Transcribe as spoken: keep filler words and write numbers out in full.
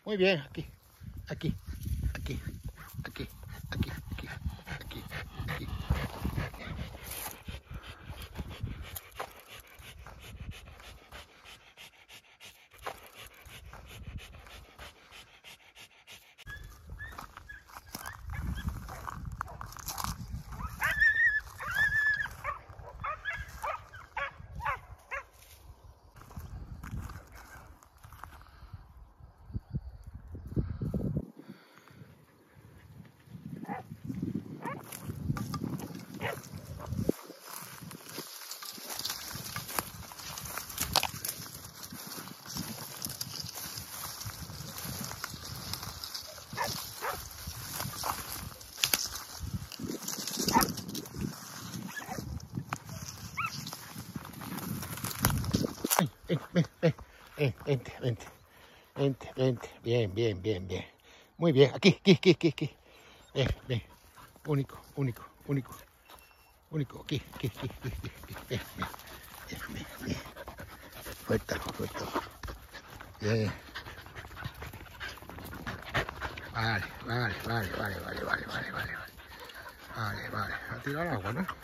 Muy bien, aquí, aquí, aquí, aquí, aquí, aquí, aquí, aquí. Ven, ven, ven, ven, vente, vente, vente, vente, bien, bien, bien, bien. Muy bien, aquí, aquí, aquí, aquí, aquí. Ven, ven, único, único, único, único, aquí, aquí, aquí, aquí, aquí, ven, ven, ven, ven, ven. Suéltalo, suéltalo. Bien. Vale, vale, vale, vale, vale, vale, vale, vale, vale, vale, a tirar agua, ¿no?